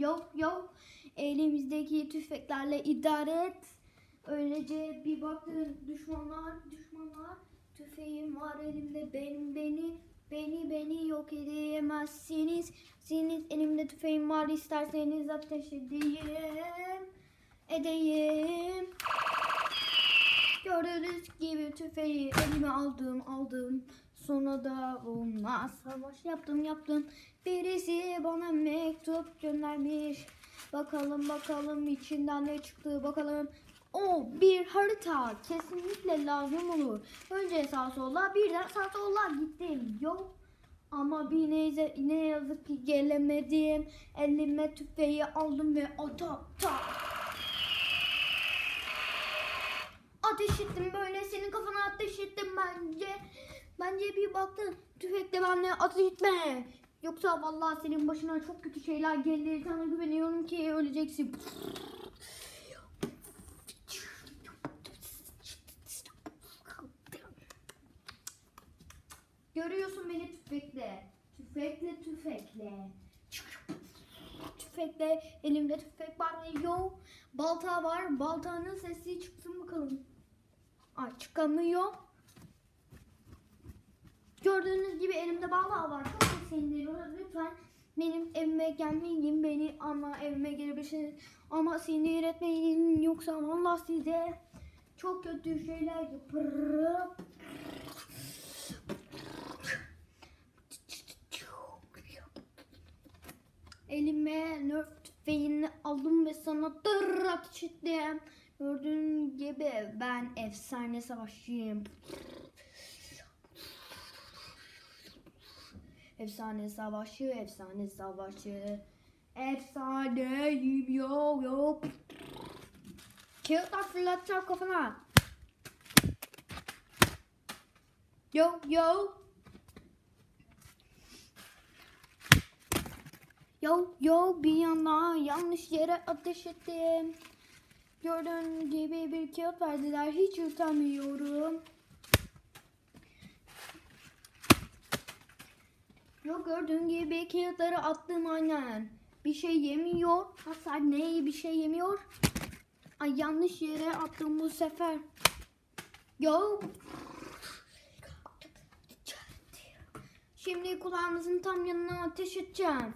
Yok yok. Elimizdeki tüfeklerle idare et. Öylece bir baktın düşmanlar. Tüfeğim var elimde beni yok edemezsiniz. Sizin elimde tüfeğim var, isterseniz ateş edeyim. Gördüğünüz gibi tüfeği elime aldım. Sonra da onunla savaş yaptım. Birisi bana mektup göndermiş. Bakalım içinden ne çıktı bakalım. O bir harita kesinlikle lazım olur. Önce sağ sola, birden sağ sola gittim. Yok. Ama ne yazık ki gelemedim. Elime tüfeği aldım ve ateş ettim, böyle senin kafana ateş ettim bence. Bence bir baktın tüfekle benimle ateş etme. Yoksa vallahi senin başına çok kötü şeyler gelir. Sana güveniyorum ki öleceksin. Görüyorsun beni tüfekle. Tüfekle elimde tüfek var. Yok. Balta var. Baltanın sesi çıksın bakalım. Çıkamıyor. Gördüğünüz gibi elimde balta var. Çok sinirleniyorum. Lütfen benim evime gelmeyin beni, ama evime gelebilirsiniz. Ama sinir etmeyin, yoksa vallahi size çok kötü şeyler yaparım. Elime nerf tüfeğini aldım ve sana ateş ettim. Gördüğün gibi ben efsane savaşçıyım. Efsaneyim yo. Kağıtlar fırlatacağım kafana. Yo. Yo, bir yana yanlış yere ateş ettim. Gördüğün gibi bir kağıt verdiler, hiç yutamıyorum. Yok, gördüğün gibi kağıtları attım aynen. Bir şey yemiyor. Hasar ne, bir şey yemiyor. Yanlış yere attım bu sefer. Yo. Şimdi kulağınızın tam yanına ateş edeceğim.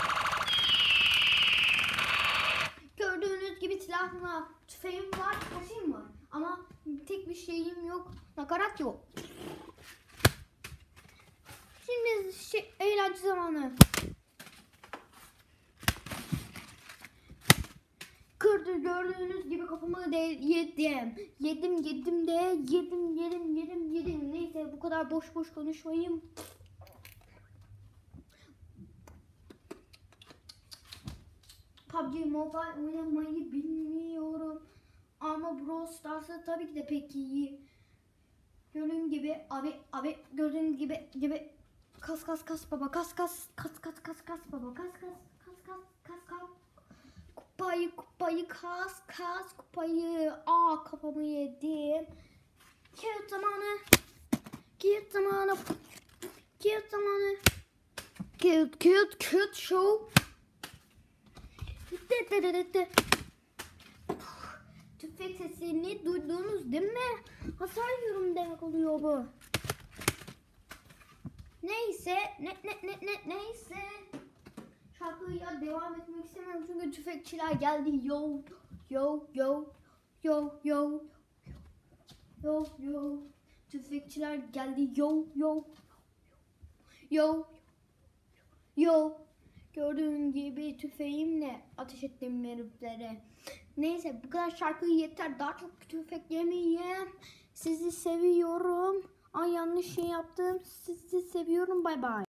Gördüğünüz gibi silahla tüfeğim var, taşım var. Ama tek bir şeyim yok. Nakarat yok. Şimdi eğlence zamanı. Gördüğünüz gibi kafamı yedim. Yedim. Neyse, bu kadar boş konuşmayayım. PUBG Mobile oynamayı bilmiyorum. Ama Brawl Stars'ı tabii ki de pek iyi. Gördüğün gibi abi gördüğün gibi kas baba, kas baba, kas kupayı kas kupayı. Kafamı yedim. Kağıt zamanı kağıt show. Tüfek sesini duydunuz değil mi? Hasar yiyorum demek oluyor bu. Neyse. Şarkıya devam etmek istemiyorum çünkü tüfekçiler geldi. Yo. Tüfekçiler geldi. Yo. Gördüğün gibi tüfeğimle ateş ettim heriflere. Neyse, bu kadar şarkı yeter. Daha çok tüfek yemeyeyim. Sizi seviyorum. Yanlış şey yaptım. Sizi seviyorum. Bay bay.